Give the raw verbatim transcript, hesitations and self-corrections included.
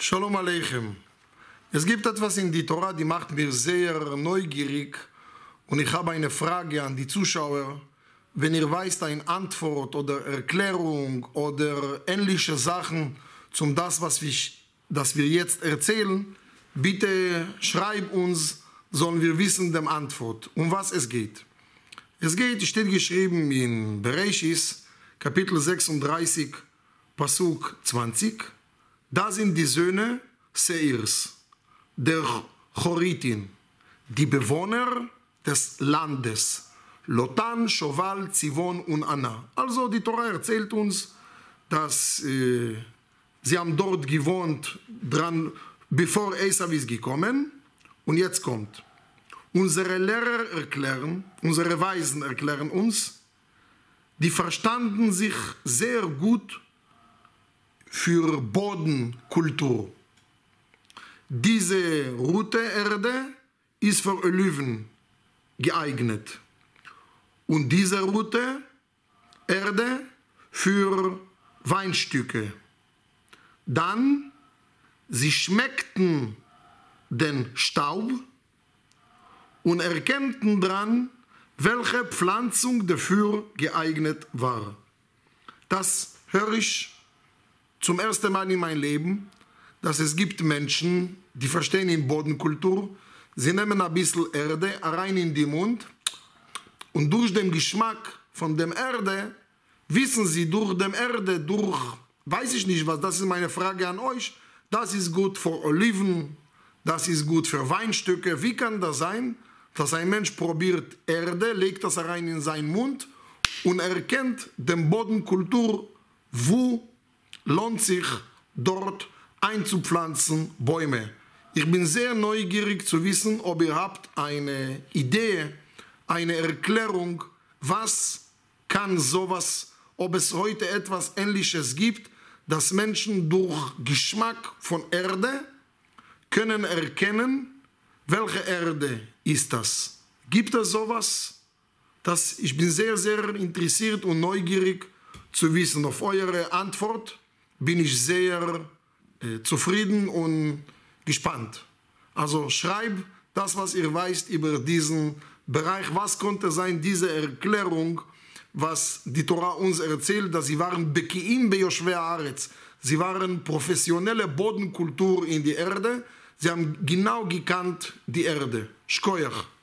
Shalom Aleichem. Es gibt etwas in die Tora, die macht mir sehr neugierig und ich habe eine Frage an die Zuschauer. Wenn ihr weißt eine Antwort oder Erklärung oder ähnliche Sachen zum das, was wir, das wir jetzt erzählen, bitte schreibt uns, sollen wir wissen die Antwort, um was es geht. Es geht, steht geschrieben in Bereshis, Kapitel sechsunddreißig, Pasuk zwanzig. Da sind die Söhne Seirs, der Choritin, die Bewohner des Landes, Lotan, Shoval, Zivon und Anna. Also die Tora erzählt uns, dass äh, sie haben dort gewohnt, dran, bevor Esau ist gekommen. Und jetzt kommt. Unsere Lehrer erklären, unsere Weisen erklären uns, die verstanden sich sehr gut für Bodenkultur. Diese rote Erde ist für Oliven geeignet. Und diese rote Erde für Weinstücke. Dann, sie schmeckten den Staub und erkannten dran, welche Pflanzung dafür geeignet war. Das höre ich zum ersten Mal in meinem Leben, dass es gibt Menschen, die verstehen in Bodenkultur, sie nehmen ein bisschen Erde rein in den Mund und durch den Geschmack von der Erde wissen sie durch die Erde, durch, weiß ich nicht was, das ist meine Frage an euch, das ist gut für Oliven, das ist gut für Weinstücke. Wie kann das sein, dass ein Mensch probiert Erde, legt das rein in seinen Mund und erkennt den Bodenkultur, wo lohnt sich dort einzupflanzen Bäume. Ich bin sehr neugierig zu wissen, ob ihr habt eine Idee, eine Erklärung, was kann sowas, ob es heute etwas Ähnliches gibt, dass Menschen durch Geschmack von Erde können erkennen, welche Erde ist das. Gibt es sowas? Das, ich bin sehr, sehr interessiert und neugierig zu wissen. Auf eure Antwort bin ich sehr äh, zufrieden und gespannt. Also schreibt das, was ihr weißt über diesen Bereich. Was konnte sein, diese Erklärung, was die Tora uns erzählt, dass sie waren Bekiim beyoshvei haaretz. Sie waren professionelle Bodenkultur in die Erde. Sie haben genau gekannt die Erde. Shkoyach.